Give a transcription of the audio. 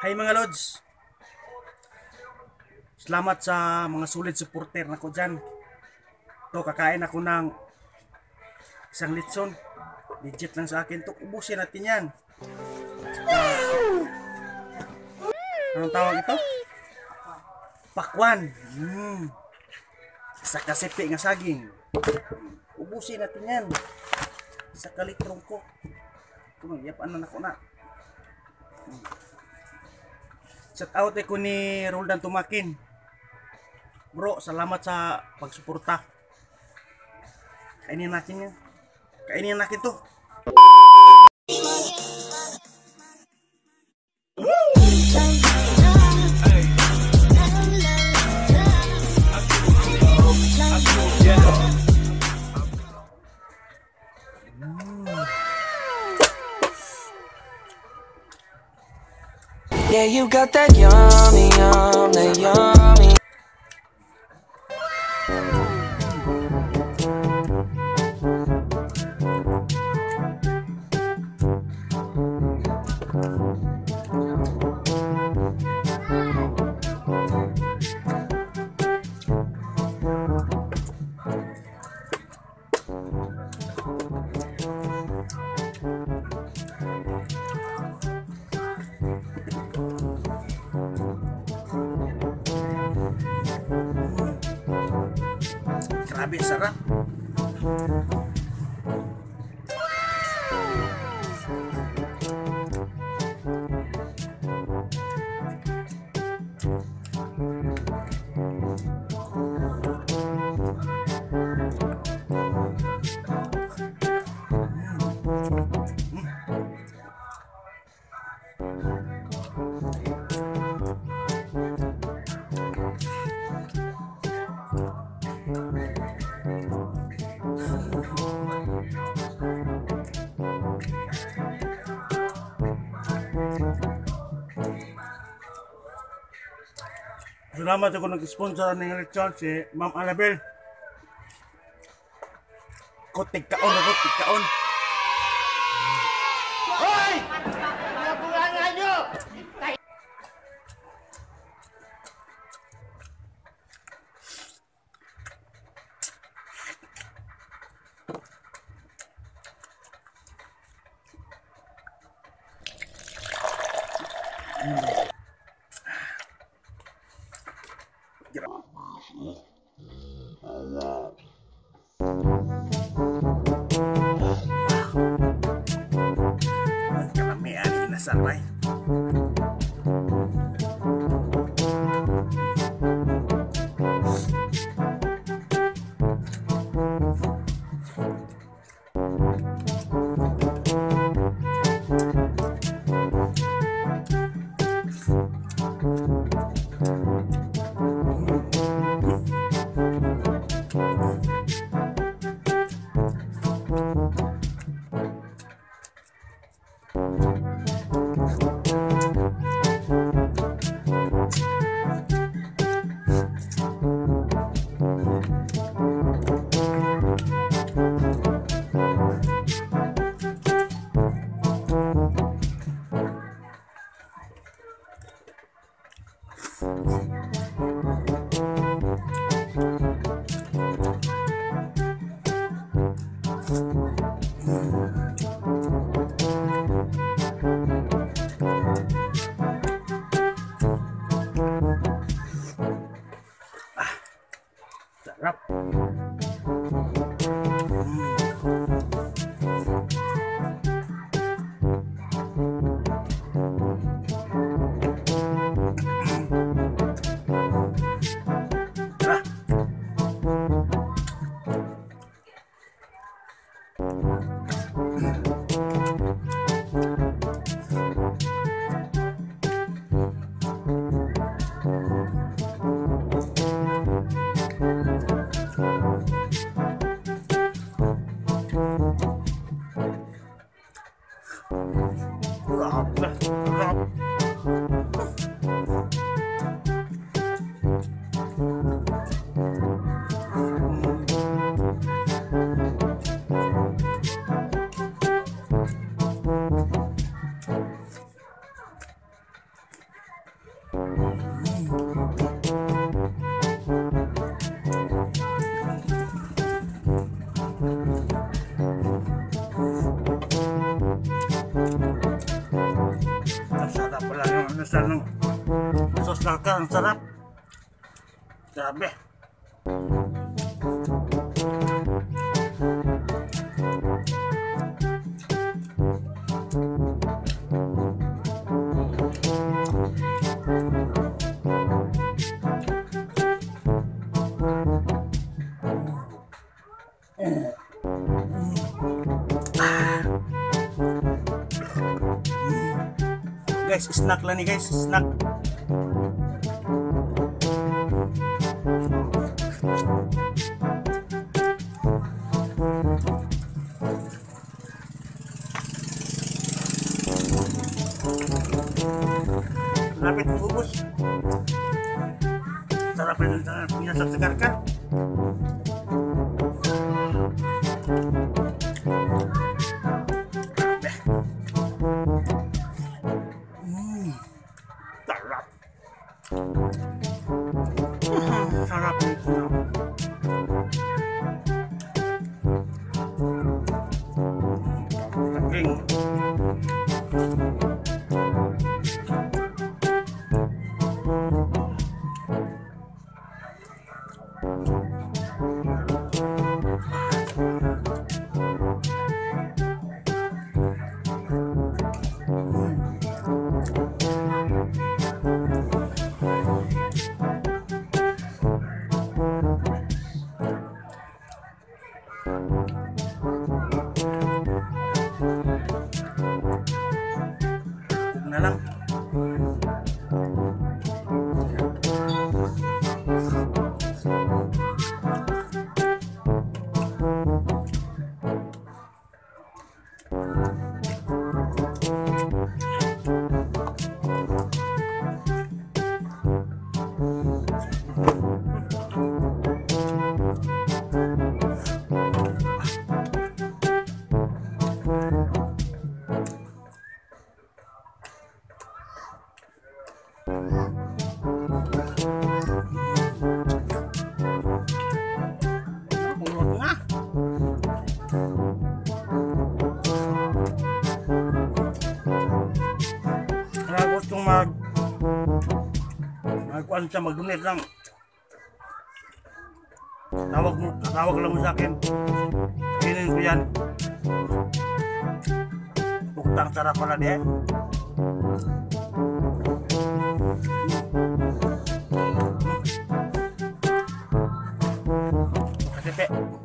Hi mga Lods, salamat sa mga solid supporter na ko dyan. To, kakain ako ng isang litson. Legit lang sa akin to. Ubusin natin yan. Anong tawag ito? Pakwan. Sa kasipi nga saging. Ubusin natin yan. Sa kalitrong ko. Kumagyapaan na ako na. Shout out ko ni Roldan Tumakin. Bro, salamat sa pagsuporta. Kainin natin yan. Kainin natin to. Yeah, you got that yummy, that yummy. Grabe, sarap. Salamat ako nag-sponsor ng lechon si Ma'am Annabel. Kotik kaon ako, kotik kaon. Hoy! Pinapulangan nyo! Kami ani inasaray. Sarap. Ang sarap pala yung ano sa nung sauce kalka, ang sarap. Grabe. Guys, snack lang nih guys, snack. Lapit bubus. Sarap punya segar kan? Sarap. Sarap itu. Daging. Na lang. Kaya gustong magkuhan siya, mag-donate lang. Tawag lang mo sa akin. Kinin ko yan. Buktang sarap pala dia. Kasi